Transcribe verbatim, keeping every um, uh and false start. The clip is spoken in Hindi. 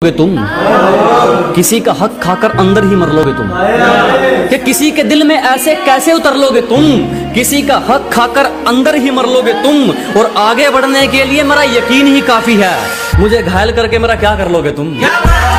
तुम किसी का हक खाकर अंदर ही मर लोगे तुम, कि किसी के दिल में ऐसे कैसे उतर लोगे तुम, किसी का हक खाकर अंदर ही मर लोगे तुम। और आगे बढ़ने के लिए मेरा यकीन ही काफी है, मुझे घायल करके मेरा क्या कर लोगे तुम।